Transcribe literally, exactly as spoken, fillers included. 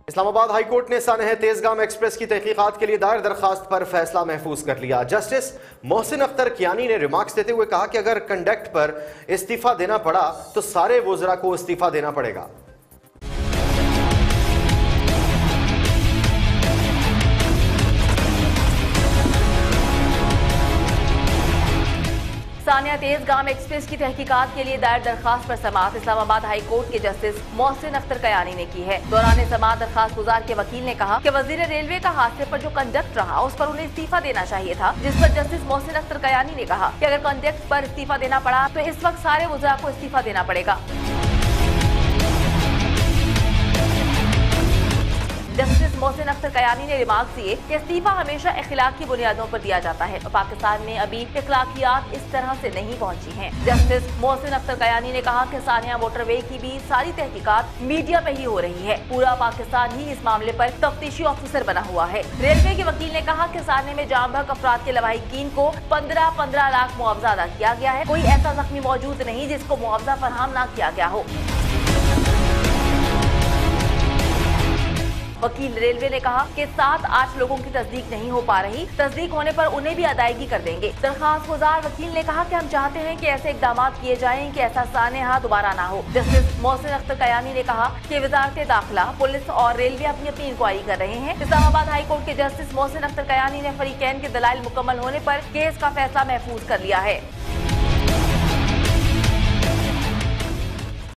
Islamabad high court ने सानह Tezgam express की तहकीकात के लिए दायर दरखास्त पर फैसला महफूज कर लिया। जस्टिस मोहसिन अख्तर कियानी ने रिमार्क्स देते हुए कहा कि अगर कंडक्ट पर इस्तीफा देना पड़ा तो सारे वुज़रा को इस्तीफा देना पड़ेगा। सानिया तेजगाम एक्सप्रेस की तहकीकात के लिए दायर दरखास्त पर समाअत इस्लामाबाद हाई कोर्ट के जस्टिस मोहसिन अख्तर कयानी ने की है। दौरान समाअत दरखास्त गुजार के वकील ने कहा कि वजीर रेलवे का हादसे पर जो कंडक्ट रहा उस पर उन्हें इस्तीफा देना चाहिए था, जिस पर जस्टिस मोहसिन अख्तर कयानी ने कहा कि अगर कंडक्ट पर इस्तीफा देना पड़ा तो इस वक्त सारे वुज़रा को इस्तीफा देना पड़ेगा। जस्टिस मोहसिन अख्तर कयानी ने रिमार्क दिए कि इस्तीफा हमेशा इखलाक की बुनियादों पर दिया जाता है और पाकिस्तान में अभी इखलाकियात इस तरह से नहीं पहुंची हैं। जस्टिस मोहसिन अख्तर कयानी ने कहा कि सानिया मोटरवे की भी सारी तहकीकात मीडिया पे ही हो रही है। पूरा पाकिस्तान ही इस मामले पर तफ्तीशी ऑफिसर बना हुआ है। रेलवे के वकील ने कहा कि सानिया में जाम बहक अफराद के लवाहिकीन को पंद्रह पंद्रह लाख मुआवजा अदा किया गया है। कोई ऐसा जख्मी मौजूद नहीं जिसको मुआवजा फराहम न किया गया हो। वकील रेलवे ने कहा कि सात आठ लोगों की तस्दीक नहीं हो पा रही, तस्दीक होने पर उन्हें भी अदायगी कर देंगे। दरखास्त गुजार वकील ने कहा कि हम चाहते हैं कि ऐसे इकदाम किए जाएं कि ऐसा सानेहा दोबारा ना हो। जस्टिस मोहसिन अख्तर कयानी ने कहा कि वजारत दाखिला, पुलिस और रेलवे अपनी अपनी इंक्वायरी कर रहे हैं। इस्लामाबाद हाई कोर्ट के जस्टिस मोहसिन अख्तर कयानी ने फरीकैन के दलाइल मुकम्मल होने पर केस का फैसला महफूज कर लिया है।